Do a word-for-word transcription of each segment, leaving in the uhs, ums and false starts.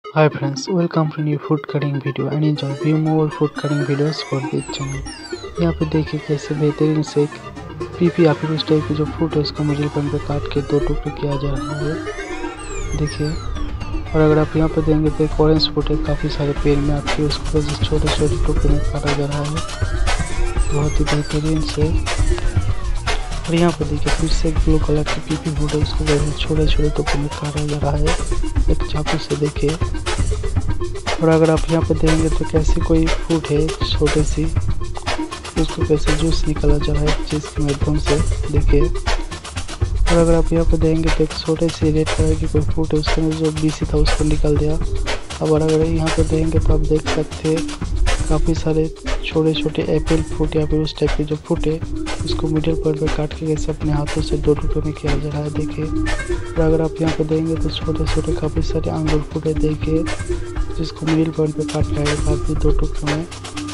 Hi friends, welcome to new food cutting video and enjoy view more food cutting videos for this channel। यहाँ पे देखिए कैसे बेहतरीन से एक पीपी या फिर उस टाइप की जो फ्रूट है उसको मिडिल पॉइंट पे काट के दो टुकड़े किया जा रहा है। देखिए, और अगर आप यहाँ पे देंगे तो एक ऑरेंज फ्रूट है काफ़ी सारे पेड़ में आपके उसको छोटे छोटे टुकड़े में काटा जा रहा है बहुत ही बेहतरीन से। और यहाँ पर देखिए फिर से एक ब्लू कलर की पीपी फ्रूट है उसको छोटे छोटे टुकड़े में काटा जा रहा है एक चाकू से। देखिए, और अगर आप यहाँ पर देंगे तो कैसे कोई फ्रूट है छोटे सी उसको कैसे जूस निकाला जा रहा है चीज़ के माध्यम से। देखिए, और अगर आप यहाँ पर देंगे तो एक छोटे सी रेड कलर की कोई फ्रूट है उसके अंदर जो बीसी था उसको निकल दिया। अब अगर यहाँ पर देंगे तो आप देख सकते हैं काफ़ी सारे छोटे छोटे एप्पल फ्रूट या फिर उस टाइप के जो फ्रूट है उसको मिडिल पॉइंट पर काट के कैसे अपने हाथों से दो टुकड़े में किया जा रहा है। देखिए, और अगर आप यहाँ पर देंगे तो छोटे छोटे काफ़ी सारे अंगूर फ्रूट है। देखिए, जिसको मिडिल पॉइंट पे काट रहा है काफ़ी दो टुकड़ों में।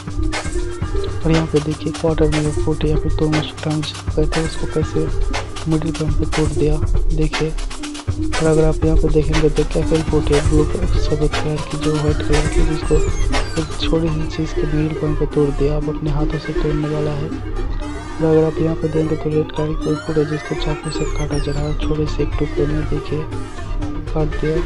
और यहाँ पे देखिए क्वार्टर में फ्रूट है या फिर तरबूज कहते हैं उसको कैसे मिडिल पॉइंट पे तोड़ दिया। देखिए, और अगर आप यहाँ पे देखेंगे तो एप्पल फ्रूट है ब्लू सफ़ेद कलर की जो व्हाइट कलर की जिसको एक छोटी सी चीज़ के मिडिल पॉइंट पे तोड़ दिया अब अपने हाथों से तोड़ने वाला है। और अगर आप यहाँ पे देंगे तो रेड कलर की कोई फ्रूट है जिसको चाकू से काटा जा रहा है छोटे से एक टुकड़े में। देखिए, काट दिया।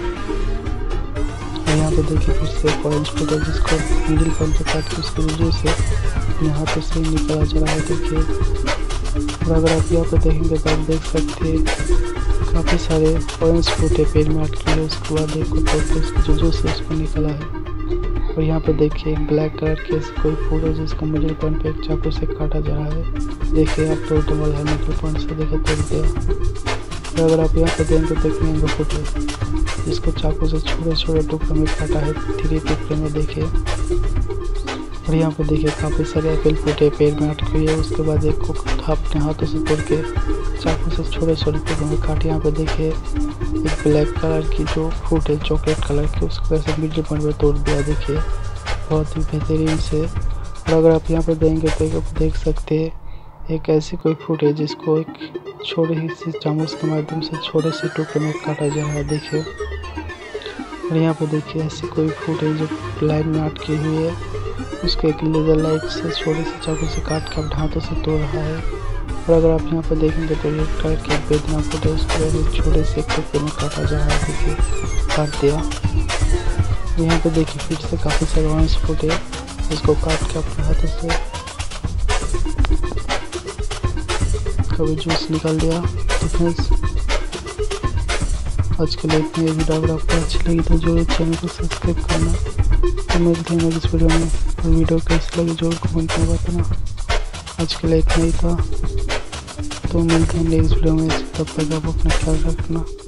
और यहाँ पे देखिए फिर से एक ऑरेंज फ्रूट है जिसको मिडिल पॉइंट पे काट के उसके वजह से अपने हाथों से निकाला जा रहा है। देखिए, और अगर आप यहाँ पे देखेंगे तो आप देख सकते हैं काफ़ी सारे ऑरेंज फ्रूट है पेड़ में अटके हुए उसके बाद एक को तोड़ के उसके जो जूस है उसको निकाला है। और यहाँ पे देखिए एक ब्लैक कलर की कोई फ्रूट है जिसको मिडिल पॉइंट पे एक चाकू से काटा जा रहा है। देखिए, आप तोड़ने वाला है मिडिल पॉइंट से। देखिए, तोड़ दिया। और अगर आप यहाँ पे देंगे तो एक मैंगो फ्रूट है जिसको चाकू से छोटे छोटे टुकड़े में काटा है थ्री टुकड़े में। देखिए, और यहाँ पे देखिए काफ़ी सारे एप्पल फ्रूट है पेड़ में अटकी हुई है उसके बाद एक को अपने हाथों से तोड़ के चाकू से छोटे छोटे टुकड़ों में काटे। यहाँ पे देखिए एक ब्लैक कलर की जो फ्रूट है चॉकलेट कलर की उसको ऐसे मिडिल पॉइंट में तोड़ दिया। देखिए, बहुत ही बेहतरीन से। और अगर आप यहाँ पे देंगे तो आप देख सकते हैं एक ऐसी कोई फ्रूट है जिसको एक छोटी सी चामच के माध्यम से छोटे से टुकड़े में काटा जा रहा है। देखिए, और यहाँ पे देखिए ऐसी कोई फ्रूट है जो लाइन में अटकी हुई है उसको एक लेजर लाइट से छोटे से चाकू से काट के अपने हाथों से तोड़ रहा है। और अगर आप यहाँ पे देखेंगे तो रेड कलर की बेदना फ्रूट है उसको एक छोटे से टुकड़े में काटा जा रहा है। देखिए, काट दिया। यहाँ पे देखिए फिर से काफ़ी सारे ऑरेंज फ्रूट है जिसको काट के अपने हाथों से कभी जूस निकाल दिया। तो फ्रेंड्स आज के लिए इतनी वीडियो अगर आपको अच्छी लगी तो जरूर चैनल को सब्सक्राइब करना। तो मिलते हैं इस वीडियो में और वीडियो कैसी लगी जरूर कमेंट में बताना। आज के लिए इतना ही था, तो मिलते हैं नेक्स्ट वीडियो में। तब तक आप अपना ख्याल रखना।